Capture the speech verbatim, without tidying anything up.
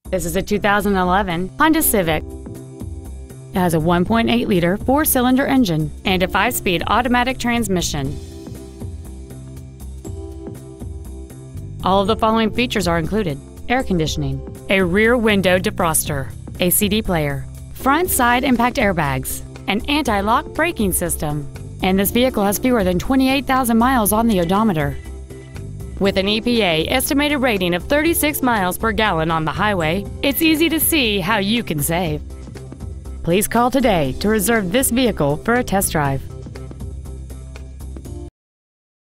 This is a two thousand eleven Honda Civic. It has a one point eight liter four-cylinder engine and a five-speed automatic transmission. All of the following features are included: air conditioning, a rear window defroster, a C D player, front side impact airbags, an anti-lock braking system, and this vehicle has fewer than twenty-eight thousand miles on the odometer. With an E P A estimated rating of thirty-six miles per gallon on the highway, it's easy to see how you can save. Please call today to reserve this vehicle for a test drive.